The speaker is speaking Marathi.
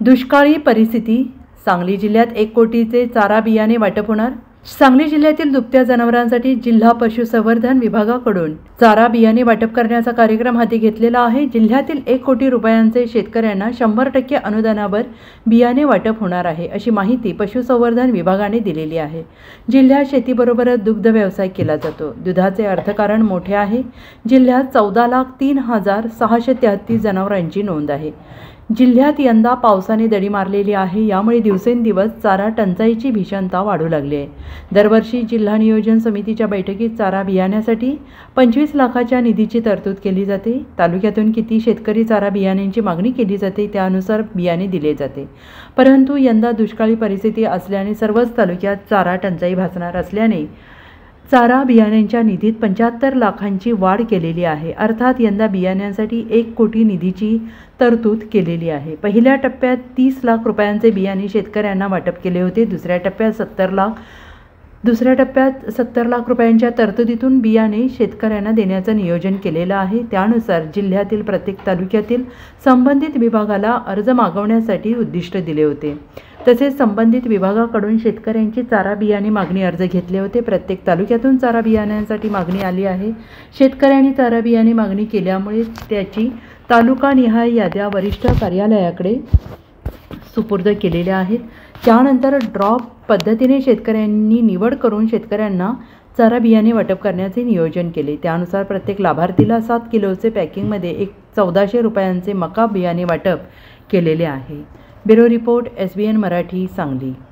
दुष्काळी परिस्थिती, सांगली जिल्ह्यात 1 कोटीचे चारा बियाणे वाटप होणार। सांगली जिल्ह्यातील दुभत्या जनावरांसाठी जिल्हा पशुसंवर्धन विभागाकडून चारा बियाणे वाटप करण्याचा कार्यक्रम हाती घेतलेला आहे। जिल्ह्यातील 1 कोटी रुपयांचे शेतकऱ्यांना 100% अनुदानावर बियाणे वाटप होणार आहे, अशी माहिती पशुसंवर्धन विभागाने दिलेली आहे। जिल्ह्यात शेतीबरोबरच दुग्ध व्यवसाय केला जातो। दुधाचे अर्थकारण मोठे आहे। जिल्ह्यात 14,03,633 जनावरांची नोंद आहे। जिल्ह्यात यंदा पावसाने दडी मारलेली आहे, यामुळे दिवसेंदिवस चारा टंचाईची भीषणता वाढू लागली आहे। दरवर्षी जिल्हा नियोजन समितीच्या बैठकीत चारा बियाण्यासाठी 25 लाखाच्या निधीची तरतूद केली जाते। तालुक्यातून किती शेतकरी चारा बियाण्यांची मागणी केली जाते त्यानुसार बियाणे दिले जाते। परंतु यंदा दुष्काळी परिस्थिती असल्याने सर्वच तालुक्यात चारा टंचाई भासणार असल्याने चारा बियाण्यांच्या निधीत 75 लाखांची वाढ केलेली आहे। अर्थात यंदा बियाण्यांसाठी 1 कोटी निधीची तरतूद केलेली आहे। पहिल्या टप्प्यात 30 लाख रुपयांचे बियाणे शेतकऱ्यांना वाटप केले होते। दुसऱ्या टप्प्यात 70 लाख रुपयांच्या तरतुदीतून बियाणे शेतकऱ्यांना देण्याचं नियोजन केलेलं आहे। त्यानुसार जिल्ह्यातील प्रत्येक तालुक्यातील संबंधित विभागाला अर्ज मागवण्यासाठी उद्दिष्ट दिले होते। तसेच संबंधित विभागाकडून शेतकऱ्यांची चारा बियाणे मागणी अर्ज घेतले होते। प्रत्येक तालुक्यातून चारा बियाण्यांसाठी मागणी आली आहे। शेतकऱ्यांनी चारा बियाणे मागणी केल्यामुळे त्याची तालुकानिहाय याद्या वरिष्ठ कार्यालयाकडे सुपूर्द केलेल्या आहेत। त्यानंतर ड्रॉप पद्धतीने शेतकऱ्यांनी निवड करून शेतकऱ्यांना चारा बियाणे वाटप करण्याचे नियोजन केले। त्यानुसार प्रत्येक लाभार्थीला 7 किलोचे पॅकिंगमध्ये 1400 रुपयांचे मका बियाणे वाटप केलेले आहे। Bureau report, SBN Marathi, Sangli.